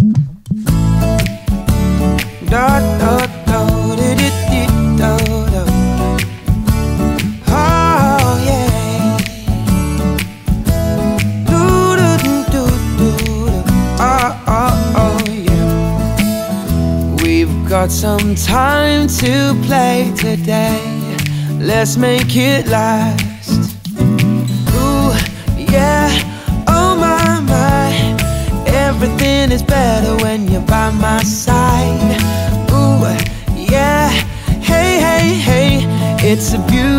Da da da di di di da da. Oh yeah. Do do do do do. Oh oh oh yeah. We've got some time to play today. Let's make it last. Ooh yeah. Oh my my. Everything is better when you're by my side. Ooh, yeah, hey, hey, hey. It's a beautiful